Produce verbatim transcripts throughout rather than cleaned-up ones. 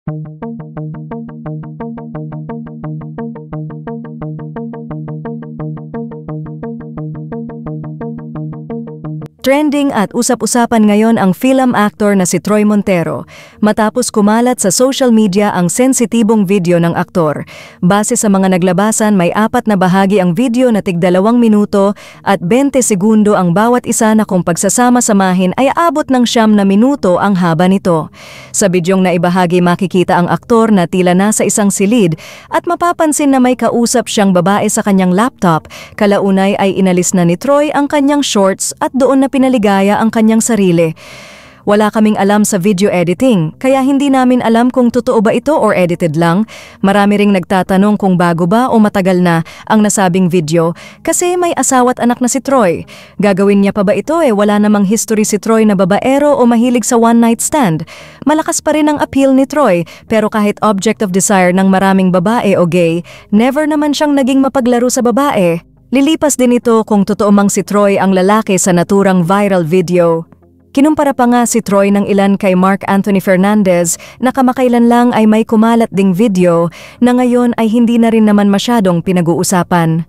Trending at usap-usapan ngayon ang film actor na si Troy Montero matapos kumalat sa social media ang sensitibong video ng aktor. Base sa mga naglabasan, may apat na bahagi ang video na tigdalawang minuto at bente segundo ang bawat isa na kung pagsasama-samahin ay aabot ng siyam na minuto ang haba nito. Sa bidyong naibahagi makikita ang aktor na tila nasa isang silid at mapapansin na may kausap siyang babae sa kanyang laptop. Kalaunay ay inalis na ni Troy ang kanyang shorts at doon na pinaligaya ang kanyang sarili. Wala kaming alam sa video editing, kaya hindi namin alam kung totoo ba ito or edited lang. Marami ring nagtatanong kung bago ba o matagal na ang nasabing video kasi may asawa't anak na si Troy. Gagawin niya pa ba ito eh wala namang history si Troy na babaero o mahilig sa one-night stand. Malakas pa rin ang appeal ni Troy pero kahit object of desire ng maraming babae o gay, never naman siyang naging mapaglaro sa babae. Lilipas din ito kung totoo mang si Troy ang lalaki sa naturang viral video. Kinumpara pa nga si Troy ng ilan kay Mark Anthony Fernandez na kamakailan lang ay may kumalat ding video na ngayon ay hindi na rin naman masyadong pinag-uusapan.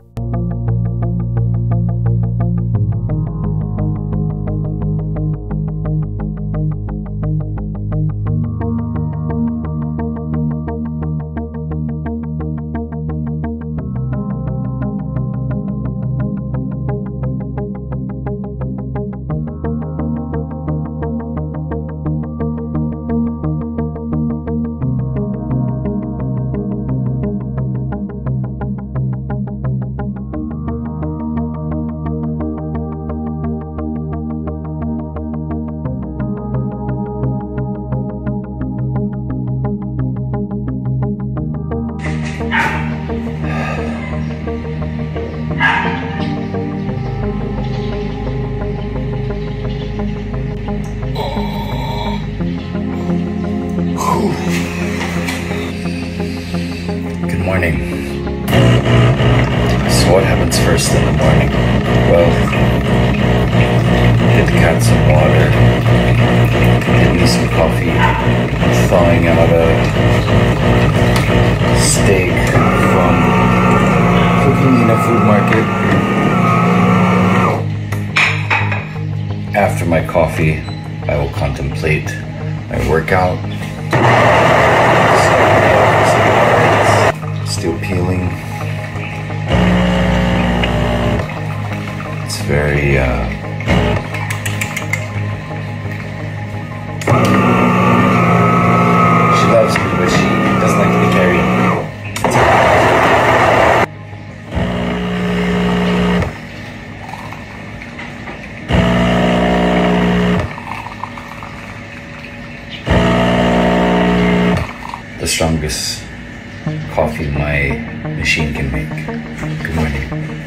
Good morning. So what happens first in the morning? Well, get the cat some water, get me some coffee, thawing out a steak from cooking in a food market. After my coffee, I will contemplate my workout. Still peeling. It's very uh, she loves me, but she doesn't like to be carried. The strongest coffee my machine can make. Good morning.